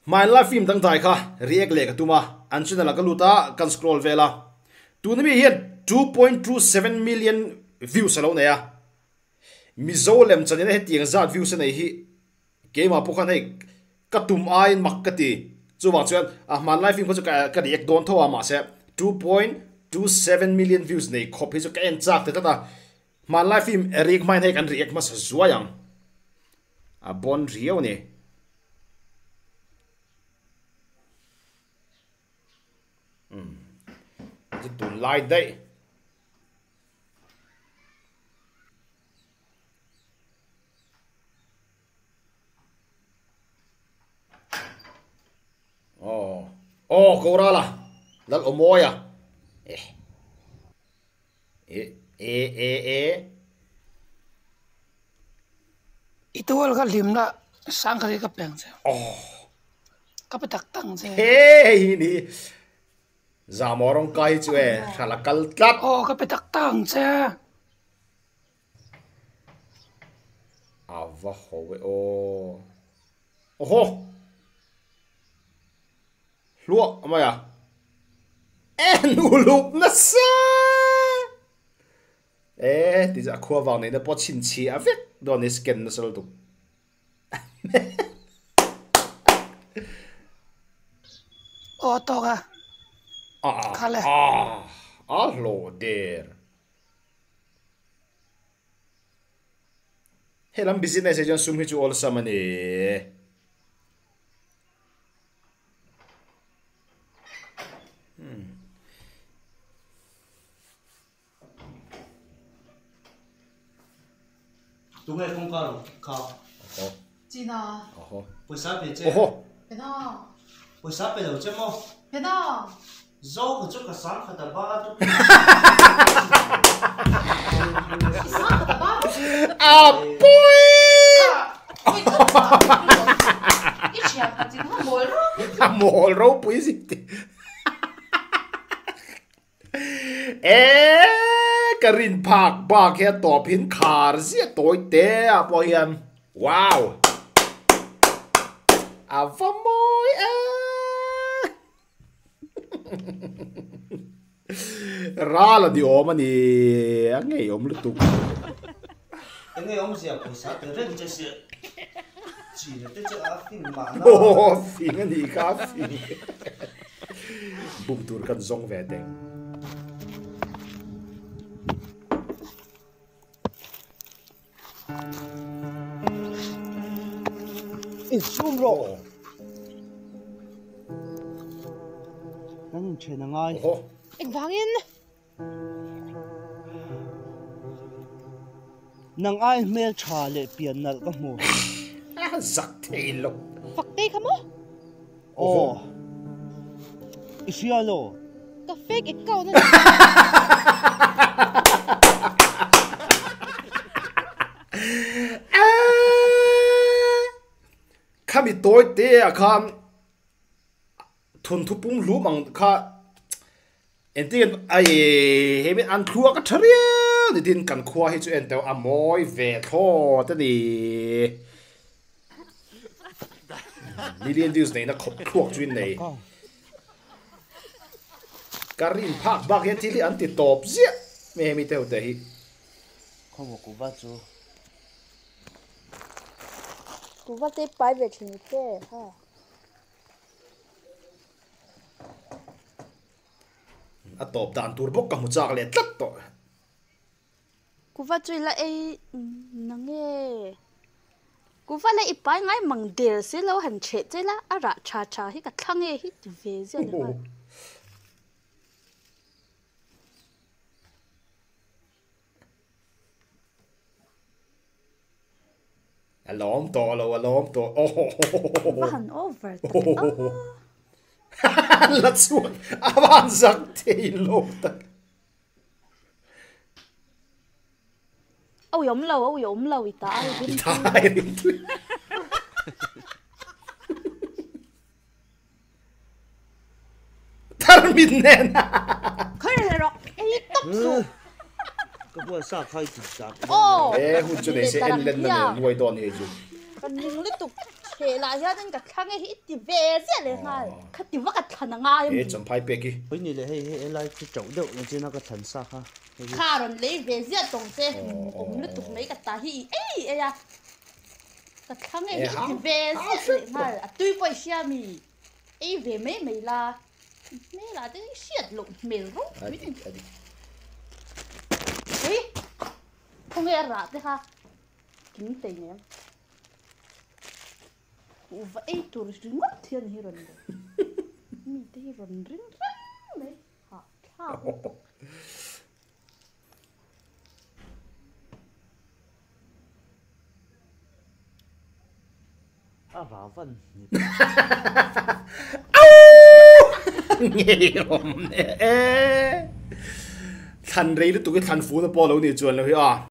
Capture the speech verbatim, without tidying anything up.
my life film dang dai kha react le ka tuma an chuna la ka luta kan scroll vela tu ni hi two point two seven million views alo na ya mizolem chanina he tiang zat views nei hi game a pokhan hei katum ain makkati chuwa chuan a my life film ko ka ka react don thowa ma se two point two seven million views nei khop hi chu ka en chak te ta my life film react mai nei kan react ma sa zuayang a bon riau ne tụi like đấy oh oh câu ra là rất ổn môi à ê ê ê ê ê itu al kalim na sang kali kapeng se oh kapetak tang se hey ni giả mò rong cay chứ e khá là cල් cắt oh kapetak tang se à vợ hồ vậy ô ô hô lúa mày à e nụ lụp nó xa e thì dạ khoa vào này nó bớt chín chi à vết đó này skin nó sao tụ oh to ka ah Kale. ah ah lo der helam business ajan sum hi chu all samani đúng rồi không có khó chị nào buổi sáng về chơi oho thế nào buổi sáng về đầu chơi mò thế nào dâu của chút cả sáng khởi tập ba chút sao cả ba à boy ít chuyện chị nó mồi rồi mồ râu bụi gì ê karin park ba kia tổ pin car gì tối té à boy em wow à vamos à ra là điều mà nè anh ấy ông lúc tục anh ấy ông gì buổi sáng từ rất là sự chỉ là tới chỗ phim mà nó ô phim anh đi cá phim bụng tuột cần rong về đây ít zoom rồi anh chơi năng ai ô anh vang in năng ai mail trả lệ biển nợ các mùa giặc thế lộc phật tê không á ồ ít xíu lo cà phê ít câu nữa kami tối té à kham thun thu pung lu mang kha entian ai hemi an thua ka tharia ni tin kan khua hi chu en teu amoi ve tho ta ni million views nei na khop thuak chuin nei karin phak bak he thili an ti top zia me mi teu te hi không có cú vắt chú cú vắt cái bài về chuyện thế ha a top dan tur bok ka mu chak le tlat to cú vắt chui là ai nang nghe cú vắt là ít bài ngay măng đèo xí lâu hành chết chứ là à ra cha cha hi cả thằng nghe hi về rồi mà a lom to lo a lom to oh van over la chuan avan zak thei lo ta âu yếm lâu âu yếm lâu ít ta thai rin tu tar min nen khơi này rồi ai tóc rồi cái bữa sáng khai thì sao ô e hu chu nei se en len na ne ngoi don he chu còn những liên tục thế là hiện đang cái khang ấy thì về chứ lại ngay cái thì vắt cái thằng ngay ê chấm phai bê kì bây giờ là hay hay lại cái chỗ đậu nó chỉ nó cái thần sắc ha khá rồi lấy về chứ tổng sẽ cũng lúc tục mấy cái ta hi ấy ấy à cái khang ấy thì về chứ lại ngay à tuy quay xe mi ấy về mấy mấy là mấy là cái xiết lụng mèo rút ấy không nghe ra thế ha kính tình em vậy tôi rừng mất thiên hi rồi mi thế rồi rừng rừng đấy hả sao à vào vân nghe không ê thành rây lúc tụi cái thành phố nó bỏ lâu nhiều chuyện rồi à